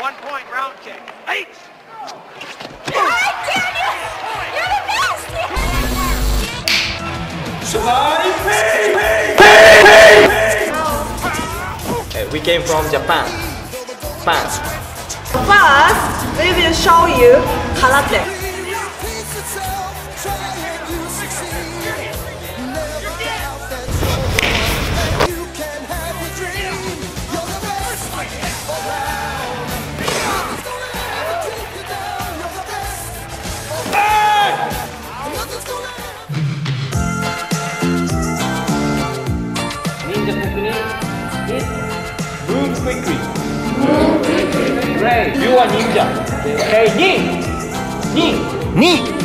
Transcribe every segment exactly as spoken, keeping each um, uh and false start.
One point round kick. Eight. Uh, we came from Japan. Japan. First, we will show you karate. Ninja technique is move quickly. Move quickly. Great. You are ninja. Okay. Nin. Nin. Nin.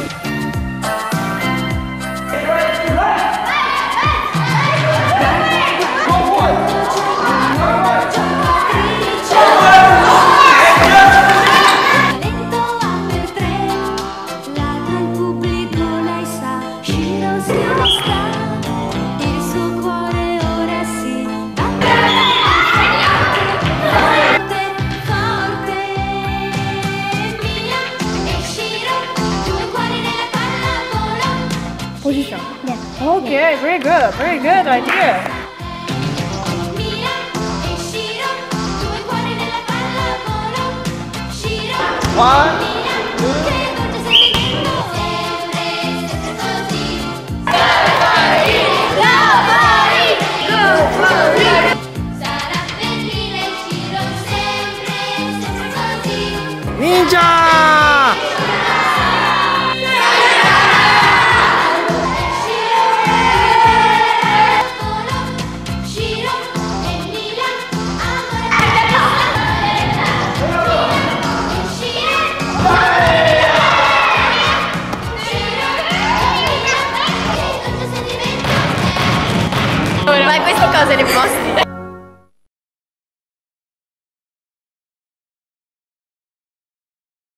Position. Yeah. Okay, very good, very good idea. One, two. Ninja! Ma queste cose le posti?